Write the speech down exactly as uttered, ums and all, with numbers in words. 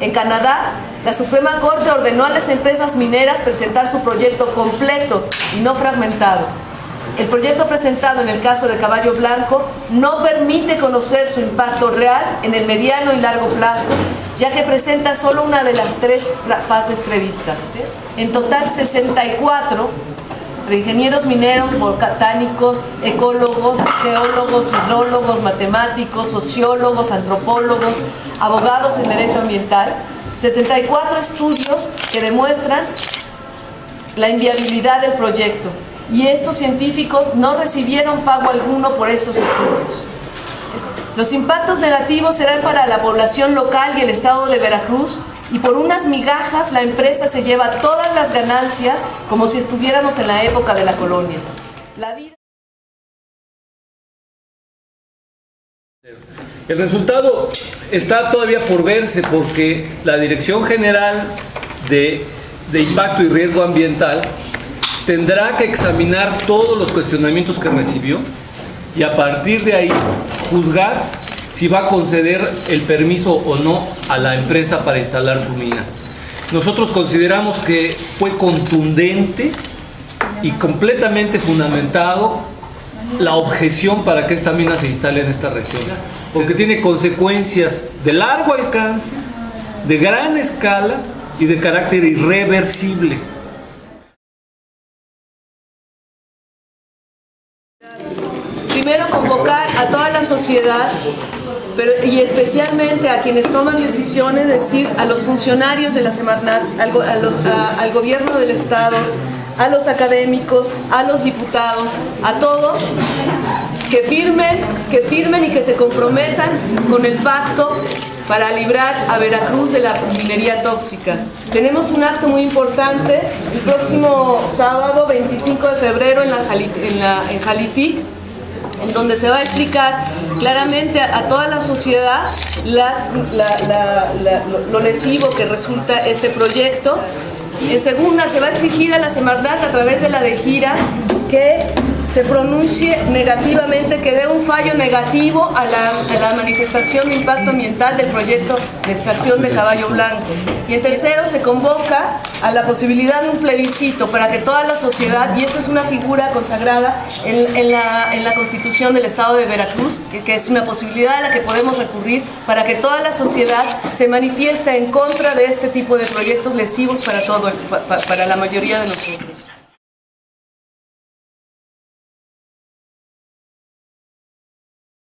En Canadá, la Suprema Corte ordenó a las empresas mineras presentar su proyecto completo y no fragmentado. El proyecto presentado en el caso de Caballo Blanco no permite conocer su impacto real en el mediano y largo plazo, ya que presenta solo una de las tres fases previstas. En total, sesenta y cuatro entre ingenieros mineros, botánicos, ecólogos, geólogos, hidrólogos, matemáticos, sociólogos, antropólogos, abogados en derecho ambiental, sesenta y cuatro estudios que demuestran la inviabilidad del proyecto. Y estos científicos no recibieron pago alguno por estos estudios. Los impactos negativos serán para la población local y el estado de Veracruz, y por unas migajas la empresa se lleva todas las ganancias como si estuviéramos en la época de la colonia. La vida... El resultado está todavía por verse, porque la Dirección General de, de Impacto y Riesgo Ambiental tendrá que examinar todos los cuestionamientos que recibió y a partir de ahí juzgar si va a conceder el permiso o no a la empresa para instalar su mina. Nosotros consideramos que fue contundente y completamente fundamentado la objeción para que esta mina se instale en esta región, porque tiene consecuencias de largo alcance, de gran escala y de carácter irreversible. Primero, convocar a toda la sociedad, pero, y especialmente a quienes toman decisiones, es decir, a los funcionarios de la Semarnat, al, a los, a, al gobierno del Estado, a los académicos, a los diputados, a todos, que firmen, que firmen y que se comprometan con el pacto para librar a Veracruz de la minería tóxica. Tenemos un acto muy importante el próximo sábado, veinticinco de febrero, en, la, en, la, en Jalitic, en donde se va a explicar claramente a, a toda la sociedad las, la, la, la, lo, lo lesivo que resulta este proyecto. En segunda, se va a exigir a la Semarnat, a través de la de gira, que se pronuncie negativamente, que dé un fallo negativo a la, a la manifestación de impacto ambiental del proyecto de extracción de Caballo Blanco. Y en tercero, se convoca a la posibilidad de un plebiscito para que toda la sociedad, y esta es una figura consagrada en, en, la, en la Constitución del Estado de Veracruz, que, que es una posibilidad a la que podemos recurrir para que toda la sociedad se manifieste en contra de este tipo de proyectos lesivos para, todo el, para, para la mayoría de nosotros.